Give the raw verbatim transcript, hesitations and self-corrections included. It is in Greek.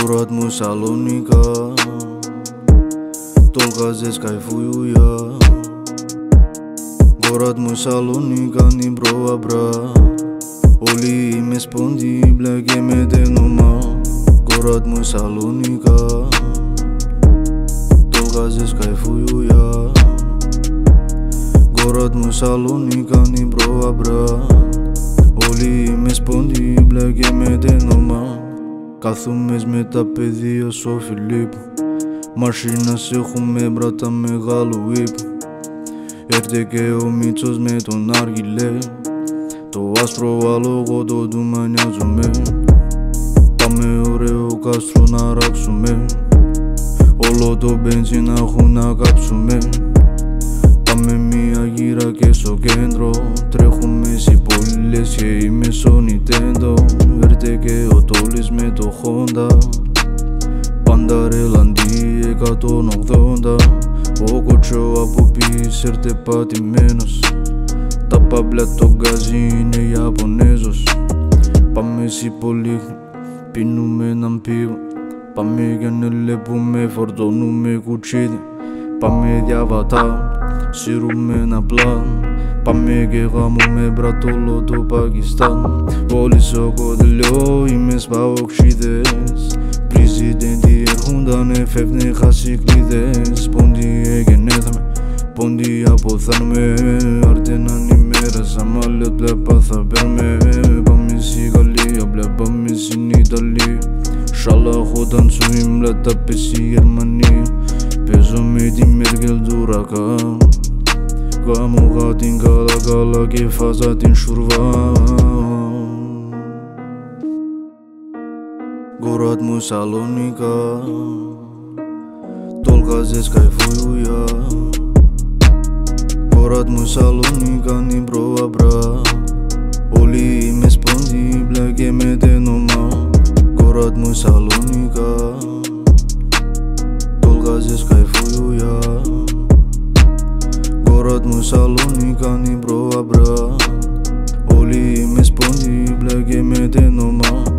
Город μου Σαλονίκα, толкazes кайфую я. Город μου Σαλονίκα, Νιμπρο αμπρά. Όλοι είμαι σπονδίμπλα και με τένομα. Город μου Σαλονίκα, толкazes кайфую я. Город μου Σαλονίκα, Νιμπρο αμπρά. Όλοι είμαι σπονδίμπλα και με τένομα. Κάθομαι με τα παιδεία στο Φιλίππου. Μαρσίνας έχουμε μπράτα μεγάλου ύπου. Έρθε και ο Μίτσος με τον Άργυλε. Το άσπρο άλογο το ντουμανιάζουμε. Πάμε ωραίο κάστρο να ράξουμε. Όλο το μπενζίνα έχουν να κάψουμε. Πάμε μια γύρα και στο κέντρο. Τρέχουμε στις πόλεις και είμαι στο Nintendo. Έρθε και ο Τόλης με το Honda. Πάντα ρελαντί εκατόν ογδόντα. Ο κοτσό από πίσω έρθε πατημένος. Τα παμπλά το γκάζι είναι Ιαπωνέζος. Πάμε στη πόλη, πίνουμε έναν πίβο. Πάμε για να λέπουμε, φορτώνουμε κουτσίδι. Πάμε διαβατά, σύρουμε ένα πλάν. Πάμε και γάμουμε μπρατόλο το Πακιστάν. Όλοι στο κοντελιό είμαι σπαοξίδες. Πρεζιδέντι έρχονταν, φεύγνε χασικλίδες. Πόντι εγενέθαμε, πόντι αποθάνουμε. Άρτε έναν ημέρα, σαν μάλλον πλέπα θα παίρνουμε. Πάμε στη Γαλλία, μπλε πάμε στην Ιταλία. Σαλάχονταν σου ήμλα τα πέσει η Γερμανία. Παίζω με τη Μέρκελ του Ρακά. Κάμωγα την καλά καλά και φάζα την σουρβά. Город μου Σαλονίκα, толкazes кайфую я. Город μου Σαλονίκα, Νιμπρο αμπρά. Όλοι είμαι σπονδίμπλα και με τένομα. Город μου Σαλονίκα, толкazes кайфую я. Город μου Σαλονίκα, Νιμπρο αμπρά. Όλοι είμαι σπονδίμπλα και με τένομα.